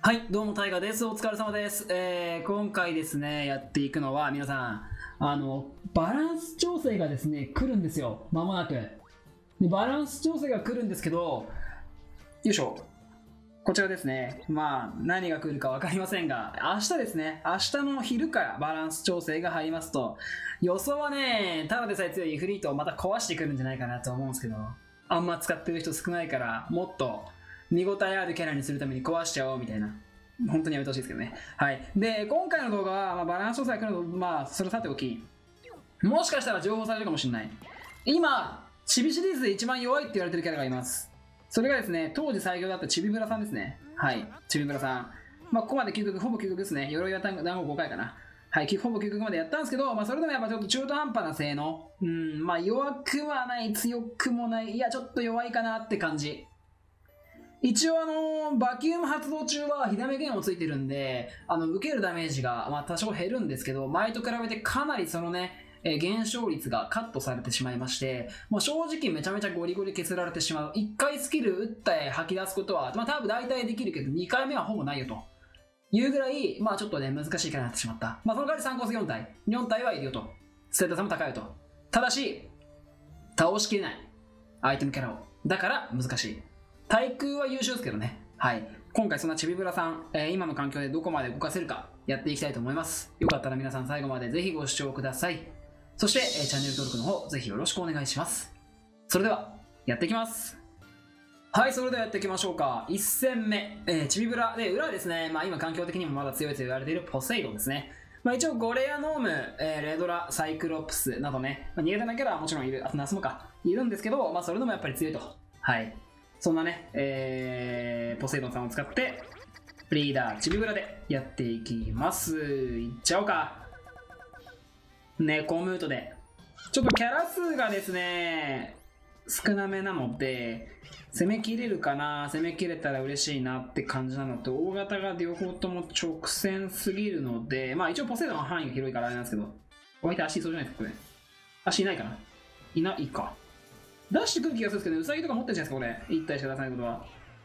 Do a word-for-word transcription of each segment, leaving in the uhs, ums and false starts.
はい、どうも、タイガです。お疲れ様です。えー、今回ですね、やっていくのは、皆さん、あの、バランス調整がですね、来るんですよ。まもなく。で、バランス調整が来るんですけど、よいしょ。こちらですね。まあ、何が来るか分かりませんが、明日ですね、明日の昼からバランス調整が入りますと、予想はね、ただでさえ強いイフリートをまた壊してくるんじゃないかなと思うんですけど、あんま使ってる人少ないから、もっと、見応えあるキャラにするために壊しちゃおうみたいな。本当にやめてほしいですけどね。はい。で、今回の動画は、まあ、バランス調整が来るの、まあ、それさておき、もしかしたら情報されるかもしれない。今、チビシリーズで一番弱いって言われてるキャラがいます。それがですね、当時最強だったチビブラさんですね。はい。チビブラさん。まあ、ここまで究極、ほぼ究極ですね。鎧は団子ごかいかな。はい。ほぼ究極までやったんですけど、まあ、それでもやっぱちょっと中途半端な性能。うん、まあ、弱くはない、強くもない。いや、ちょっと弱いかなって感じ。一応あのバキューム発動中は火ダメ弦をついてるんで、あの受けるダメージがまあ多少減るんですけど、前と比べてかなりそのね、えー、減少率がカットされてしまいまして、もう正直めちゃめちゃゴリゴリ削られてしまう。いっかいスキル打って吐き出すことは、まあ多分大体できるけど、にかいめはほぼないよというぐらい、まあちょっとね、難しいキャラになってしまった。まあその代わりさんコースよん体、よん体はいるよと。ステータスも高いよと。ただし、倒しきれない。アイテムキャラを。だから難しい。対空は優秀ですけどね。はい。今回そんなチビブラさん、えー、今の環境でどこまで動かせるかやっていきたいと思います。よかったら皆さん最後までぜひご視聴ください。そして、えー、チャンネル登録の方ぜひよろしくお願いします。それでは、やっていきます。はい、それではやっていきましょうか。いち戦目、えー、チビブラ。で、裏はですね、まあ今環境的にもまだ強いと言われているポセイドンですね。まあ一応ゴレアノーム、えー、レドラ、サイクロプスなどね、まあ、苦手なキャラはもちろんいる、あとナスモか、いるんですけど、まあそれでもやっぱり強いと。はい。そんなね、えー、ポセイドンさんを使って、リーダー、チビブラでやっていきます。いっちゃおうか。猫ムートで。ちょっとキャラ数がですね、少なめなので、攻めきれるかな、攻めきれたら嬉しいなって感じなのと、大型が両方とも直線すぎるので、まあ一応ポセイドンは範囲が広いからあれなんですけど、お相手足いそうじゃないですか、これ。足いないかないないか。出してくる気がするんですけどね、ウサギとか持ってるじゃないですか、これ。一体しか出さないことは。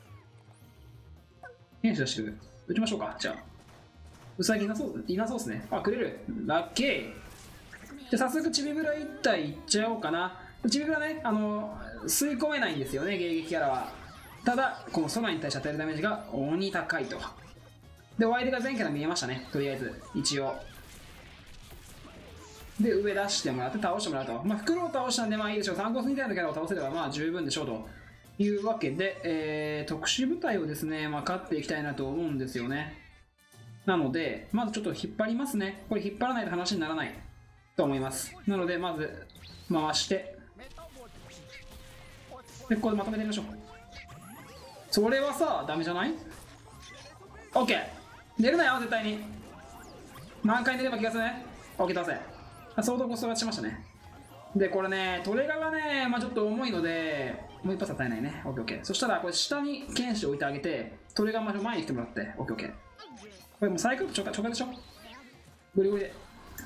変種出してくる。打ちましょうか、じゃあ。ウサギいなそう、いなそうですね。あ、くれる。ラッキー。じゃあ早速、チビブラ一体いっちゃおうかな。チビブラね、あの、吸い込めないんですよね、迎撃キャラは。ただ、この空に対して与えるダメージが鬼高いと。で、お相手が全キャラ見えましたね、とりあえず、一応。で、上出してもらって倒してもらうと。まあ、袋を倒したんで、まあいいでしょう。さんコースみたいなキャラを倒せれば、まあ十分でしょうというわけで、えー、特殊部隊をですね、まあ、勝っていきたいなと思うんですよね。なので、まずちょっと引っ張りますね。これ引っ張らないと話にならないと思います。なので、まず、回して、で、ここでまとめてみましょう。それはさ、ダメじゃない？ OK。出るなよ、絶対に。何回出れば気がするね。OK、倒せ。相当コストがしましたね。で、これね、トレガがね、まあちょっと重いので、もう一発与えないね。オッケーオッケー。そしたら、これ下に剣士を置いてあげて、トレガ前に来てもらって、オッケーオッケー。これもうサイクル直下、直下でしょ？ゴリゴリで。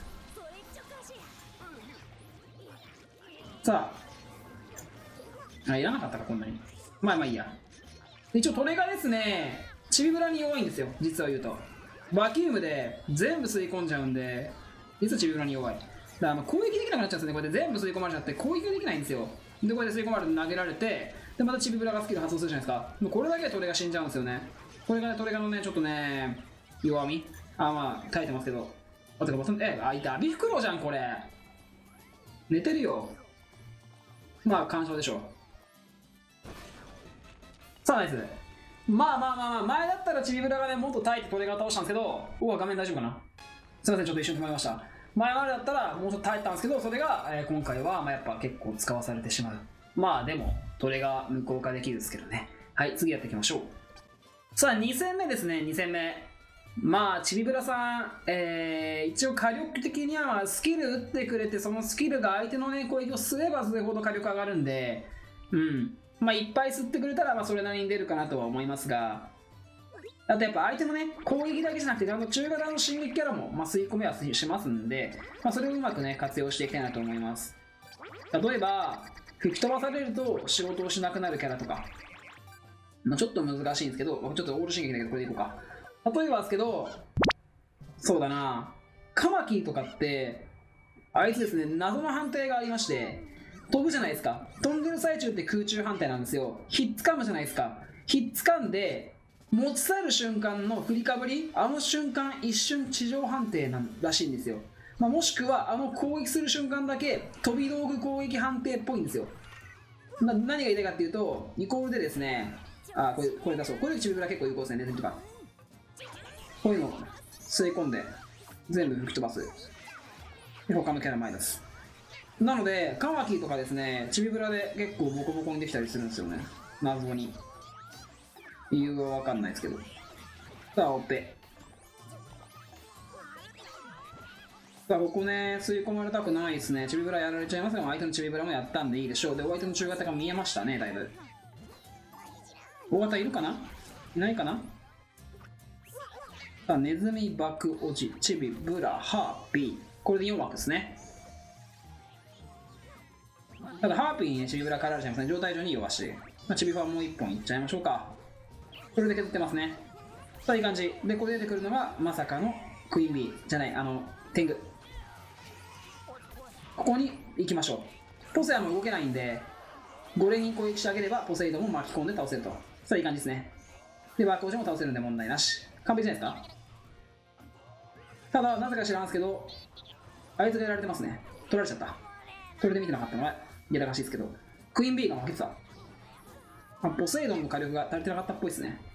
さあ。あ、いらなかったか、こんなに。まあまあいいや。一応トレガですね、チビブラに弱いんですよ、実は言うと。バキュームで全部吸い込んじゃうんで、実はチビブラに弱い。だからまあ攻撃できなくなっちゃうんですね。これで全部吸い込まれちゃって攻撃ができないんですよ。で、これで吸い込まれて投げられて、で、またチビブラがスキル発動するじゃないですか。もうこれだけでトレが死んじゃうんですよね。これがね、トレガのね、ちょっとね、弱み。あ、まあ、耐えてますけど。あ、てか、え、あ、いた。ビフクロウじゃん、これ。寝てるよ。まあ、干渉でしょう。さあ、ナイス。まあまあまあまあ、前だったらチビブラがね、もっと耐えてトレガ倒したんですけど、うわ、画面大丈夫かな。すいません、ちょっと一瞬止まりました。前までだったらもうちょっと耐えたんですけど、それが、えー、今回はまあやっぱ結構使わされてしまう。まあでも、トレが無効化できるんですけどね。はい、次やっていきましょう。さあ、に戦目ですね、に戦目。まあ、チビブラさん、えー、一応火力的にはまあスキル打ってくれて、そのスキルが相手のね、攻撃をすればするほど火力上がるんで、うん。まあ、いっぱい吸ってくれたら、まあ、それなりに出るかなとは思いますが、あとやっぱ相手のね、攻撃だけじゃなくて、あの中型の進撃キャラも、まあ、吸い込めはしますんで、まあ、それをうまくね、活用していきたいなと思います。例えば、吹き飛ばされると仕事をしなくなるキャラとか、まあ、ちょっと難しいんですけど、ちょっとオール進撃だけどこれでいこうか。 例えばですけど、そうだな、カマキリとかって、あいつですね、謎の判定がありまして、飛ぶじゃないですか。飛んでる最中って空中判定なんですよ。ひっつかむじゃないですか。ひっつかんで、持ち去る瞬間の振りかぶり、あの瞬間、一瞬地上判定なんらしいんですよ。まあ、もしくは、あの攻撃する瞬間だけ、飛び道具攻撃判定っぽいんですよ。な何が言いたいかっていうと、イコールでですね、あ、これ、これ出そう。これチビブラ結構有効ですね、ネズミとか。こういうのを吸い込んで、全部吹き飛ばす。で、他のキャラ前出す。なので、カマキリとかですね、チビブラで結構ボコボコにできたりするんですよね。謎に。理由はわかんないですけど。さあ、追って。さあ、ここね、吸い込まれたくないですね。チビブラやられちゃいますが、相手のチビブラもやったんでいいでしょう。で、お相手の中型が見えましたね、だいぶ。大型いるかないないかな。さあ、ネズミ、バク、オジ、チビ、ブラ、ハーピー。これでよん枠ですね。ただ、ハーピーにね、チビブラかられちゃいますね。状態上に弱し。まあ、チビファンもういっぽんいっちゃいましょうか。これで削ってますね。さあ、いい感じ。で、これ出てくるのが、まさかのクイーンビー。じゃない、あの、天狗。ここに行きましょう。ポセアも動けないんで、ゴレに攻撃してあげれば、ポセイドンも巻き込んで倒せると。さあ、いい感じですね。で、バーコージも倒せるんで問題なし。完璧じゃないですか。ただ、なぜか知らんすけど、あいつがやられてますね。取られちゃった。それで見てなかったのは、やらかしいですけど、クイーン B が負けてた。まあ、ポセイドンの火力が足りてなかったっぽいですね。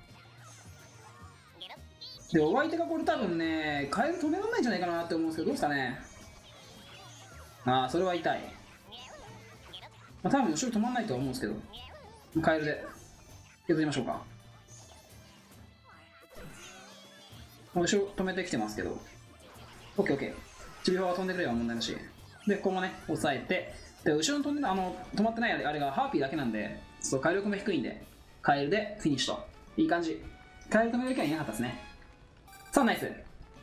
で、お相手がこれ多分ね、カエル止められないんじゃないかなって思うんですけど、どうですかね。ああ、それは痛い。まあ、多分後ろ止まんないとは思うんですけど、カエルで削りましょうか。後ろ止めてきてますけど、オッケーオッケー。チビファは飛んでくれば問題なし。で、ここもね、押さえて、で、後ろに飛んであの止まってないあれがハーピーだけなんで、そう、回力も低いんで、カエルでフィニッシュと。いい感じ。カエル止める気はいなかったですね。さあ、ナイス。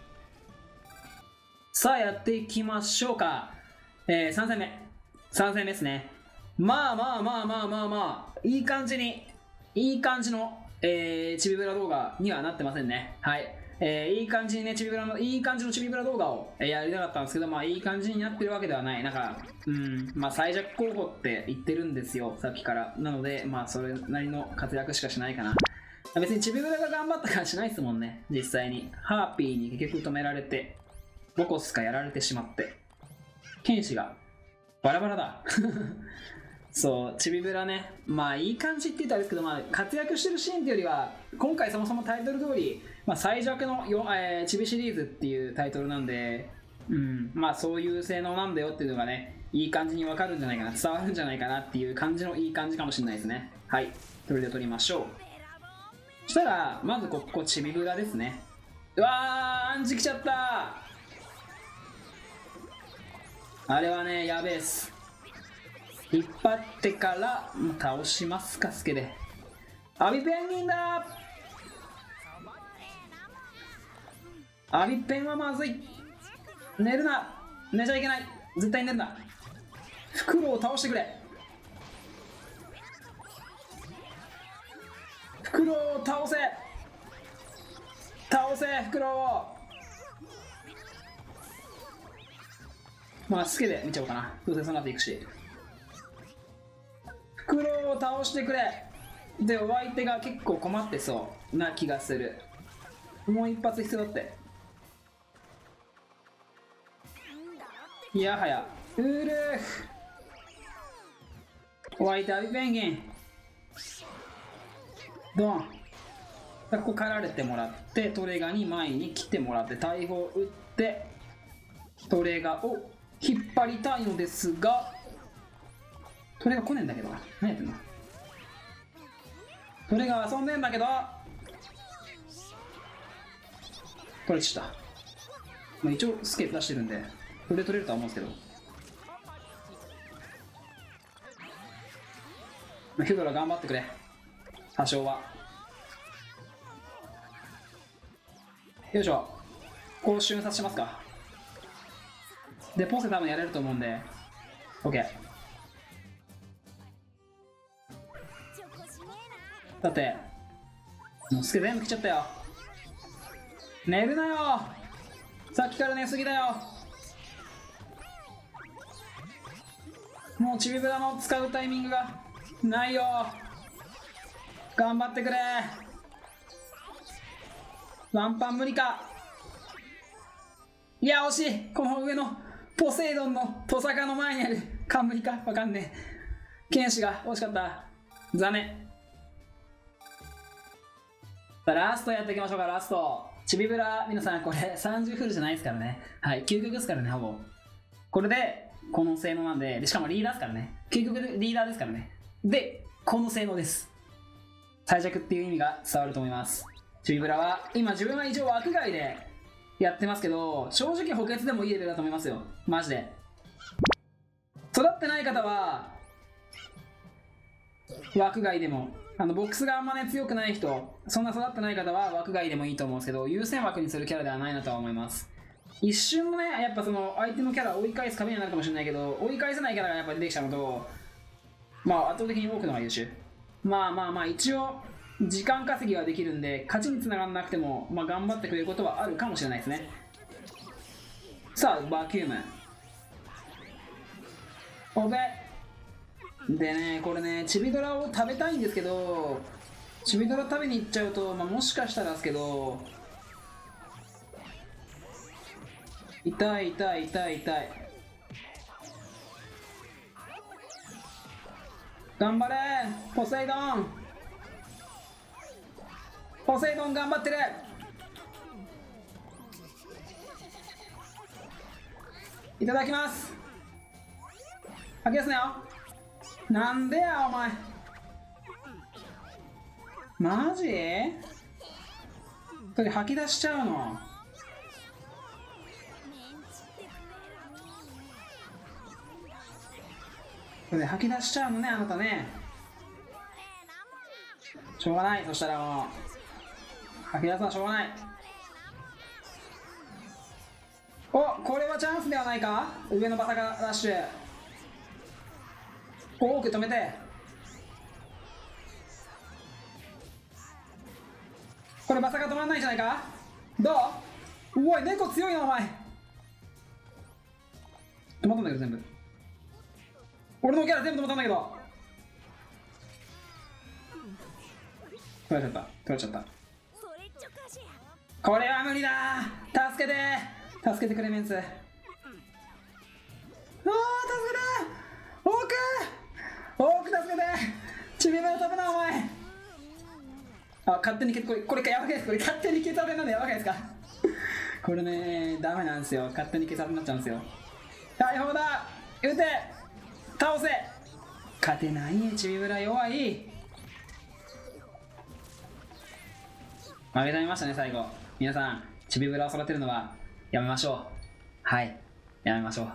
さあ、やっていきましょうか。えー、さん戦目。さん戦目ですね。まあまあまあまあまあまあ、いい感じに、いい感じの、えー、チビブラ動画にはなってませんね。はい。えー、いい感じにね、チビブラの、いい感じのチビブラ動画を、えー、やりたかったんですけど、まあいい感じになってるわけではない。なんか、うん、まあ最弱候補って言ってるんですよ、さっきから。なので、まあそれなりの活躍しかしないかな。別にチビブラが頑張った感しないですもんね、実際に。ハーピーに結局止められて、ボコスかやられてしまって。剣士が、バラバラだ。そう、チビブラね、まあいい感じって言ったらですけど、まあ活躍してるシーンっていうよりは、今回そもそもタイトル通り、まあ、最弱のよ、えー、チビシリーズっていうタイトルなんで、うん、まあそういう性能なんだよっていうのがね、いい感じにわかるんじゃないかな、伝わるんじゃないかなっていう感じのいい感じかもしれないですね。はい、それで取りましょう。そしたら、まずここチビブラですね。うわー、アンチ来ちゃった。あれはね、やべえっす。引っ張ってから倒しますか、スケで。アビペンギンだー。アビペンはまずい。寝るな。寝ちゃいけない。絶対に寝るな。フクロウを倒してくれ。フクロウを倒せ。倒せ、フクロウを。まあ、スケで見ちゃおうかな。どうせその後行くし。フクロウを倒してくれ。で、お相手が結構困ってそうな気がする。もう一発必要だって。いやはや、ウルフ。お相手アビペンギン。ドン。ここかられてもらって、トレガに前に来てもらって、大砲打って、トレガを引っ張りたいのですが、トレガ来ねえんだけどな。何やってんの。トレガ遊んでんだけど、取れちゃった。まあ、一応スケ出してるんで、これ取れるとは思うんですけど。まあ、ヒュドラ頑張ってくれ。多少は。よいしょ。こう瞬殺しますか。で、ポセ多分やれると思うんで。OK。だって、もうスケ全部来ちゃったよ。 寝るなよ。さっきから寝すぎだよ。もうちびブラの使うタイミングがないよ。頑張ってくれ。ワンパン無理か。いや惜しい。この上のポセイドンのトサカの前にある冠かわかんねえ。剣士が惜しかった。残念。さあラストやっていきましょうか。ラストちびブラ、皆さんこれさんじゅうフルじゃないですからね。はい、究極ですからね。ほぼこれでこの性能なんで、でしかもリーダーですからね。究極リーダーですからね。でこの性能です。最弱っていう意味が伝わると思います。ちびブラは今自分は一応枠外でやってますけど、正直補欠でもいいレベルだと思いますよ。マジで育ってない方は枠外でも、あのボックスがあんまね強くない人、そんな育ってない方は枠外でもいいと思うんですけど、優先枠にするキャラではないなとは思います。一瞬のね、やっぱその相手のキャラを追い返す壁にはなるかもしれないけど、追い返せないキャラがやっぱ出てきちゃうのと、まあ圧倒的に多くのが優秀。まあまあまあ一応時間稼ぎはできるんで、勝ちにつながらなくても、まあ、頑張ってくれることはあるかもしれないですね。さあバキュームオペでね、これねチビドラを食べたいんですけど、チビドラ食べに行っちゃうと、まあ、もしかしたらですけど、痛い痛い痛い痛い。頑張れポセイドン、ポセイドン頑張ってる。いただきます。吐き出すなよ。なんでやお前、マジそれ吐き出しちゃうの。それで吐き出しちゃうのね、あなたね。しょうがない。そしたらもう吐き出すのはしょうがない。お、これはチャンスではないか。上のバサカラッシュ多く止めて、これバサカ止まらないんじゃないか。どう。うおい猫強いなお前。止まったんだけど全部、俺のキャラ全部止まったんだけど。取られちゃった取られちゃった。これは無理だ。助けて助けてくれメンツ。ああ助けて多く多く助けて。ちびめを飛ぶなお前。あ、勝手にこれこれかやばいです。これ勝手に消されるのでやばいですか。これねダメなんですよ。勝手に消されになっちゃうんですよ。大砲だ、撃て、倒せ。勝てないちびブラ弱い。負けちゃいましたね最後。皆さんちびブラを育てるのはやめましょう。はいやめましょう。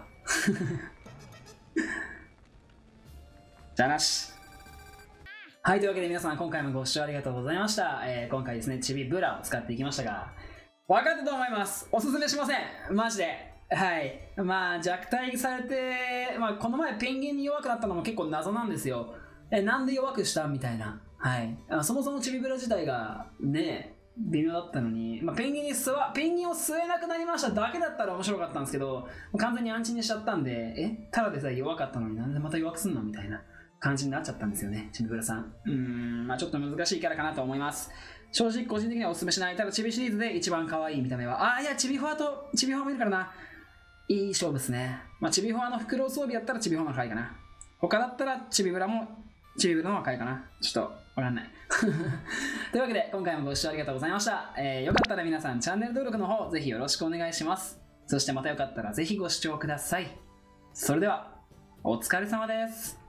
じゃあなし。はい、というわけで皆さん今回もご視聴ありがとうございました。えー、今回ですねちびブラを使っていきましたが、分かったと思います。おすすめしませんマジで。はい、まあ弱体されて、まあ、この前ペンギンに弱くなったのも結構謎なんですよ。えなんで弱くしたみたいな。はい、あそもそもちびブラ自体がね微妙だったのに、まあ、ペンギンに吸わペンギンを吸えなくなりましただけだったら面白かったんですけど、完全にアンチにしちゃったんで、えただでさえ弱かったのになんでまた弱くすんのみたいな感じになっちゃったんですよね、ちびブラさん。うーん、まあちょっと難しいキャラかなと思います。正直個人的にはおすすめしない。ただちびシリーズで一番可愛い見た目は、あーいやちびフォアとちびフォアもいるからな、いい勝負ですね。まあちびフォアの袋装備だったらちびフォアの可愛いかな。他だったらちびブラもちびブラの可愛いかな。ちょっとわかんない。というわけで今回もご視聴ありがとうございました。えー、よかったら皆さんチャンネル登録の方ぜひよろしくお願いします。そしてまたよかったらぜひご視聴ください。それではお疲れ様です。